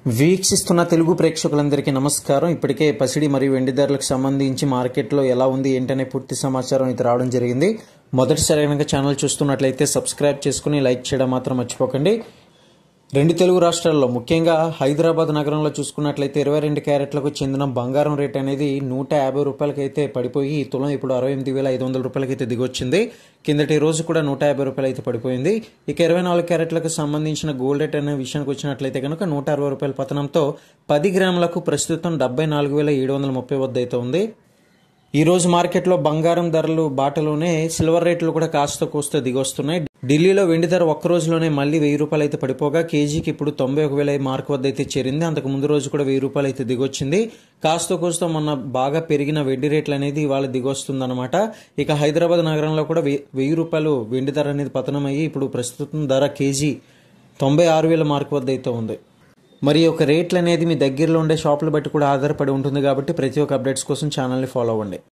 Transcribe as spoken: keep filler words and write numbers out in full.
వీక్షిస్తున్న తెలుగు ప్రేక్షకులందరికీ నమస్కారం. ఇప్పటికే పసిడి మరియు వెండి ధరలకు సంబంధించి మార్కెట్లో ఎలా ఉంది ఏంటనే పూర్తి సమాచారం అయితే రావడం జరిగింది. మొదటిసారి కనుక ఛానల్ చూస్తున్నట్లయితే సబ్స్క్రైబ్ చేసుకుని లైక్ చేయడం మాత్రం మర్చిపోకండి. రెండు తెలుగు రాష్ట్రాల్లో ముఖ్యంగా హైదరాబాద్ నగరంలో చూసుకున్నట్లయితే ఇరవై రెండు క్యారెట్లకు చెందిన బంగారం రేట్ అనేది నూట యాభై రూపాయలకైతే పడిపోయి తులం ఇప్పుడు అరవై ఎనిమిది వేల ఐదు వందల రూపాయలకైతే దిగొచ్చింది. కిందటి రోజు కూడా నూట యాభై రూపాయలు అయితే పడిపోయింది. ఇక ఇరవై నాలుగు క్యారెట్లకు సంబంధించిన గోల్డ్ రేట్ అనే విషయానికి వచ్చినట్లయితే కనుక నూట అరవై రూపాయల పతనంతో పది గ్రాములకు ప్రస్తుతం డెబ్బై నాలుగు వేల ఏడు వందల ముప్పై వద్ద అయితే ఉంది. ఈ రోజు మార్కెట్లో బంగారం ధరలు బాటలోనే సిల్వర్ రేట్లు కూడా కాస్త కోస్త దిగొస్తున్నాయి. ఢిల్లీలో వెండి ధర ఒక్క రోజులోనే మళ్లీ వెయ్యి రూపాయలు అయితే పడిపోగా కేజీకి ఇప్పుడు తొంభై ఒక వేల మార్క్ వద్ద అయితే చేరింది. అంతకు ముందు రోజు కూడా వెయ్యి రూపాయలు అయితే దిగొచ్చింది. కాస్త కోస్త మొన్న బాగా పెరిగిన వెండి రేట్లు అనేది ఇవాళ దిగొస్తుంది అనమాట. ఇక హైదరాబాద్ నగరంలో కూడా వెయ్యి రూపాయలు వెండి ధర అనేది పతనం అయ్యి ఇప్పుడు ప్రస్తుతం ధర కేజీ తొంభై ఆరు వేల మార్క్ వద్ద అయితే ఉంది. మరి ఒక రేట్లు అనేది మీ దగ్గరలో ఉండే షాపులు బట్టి కూడా ఆధారపడి ఉంటుంది కాబట్టి ప్రతి ఒక్క అప్డేట్స్ కోసం ఛానల్ని ఫాలో అవ్వండి.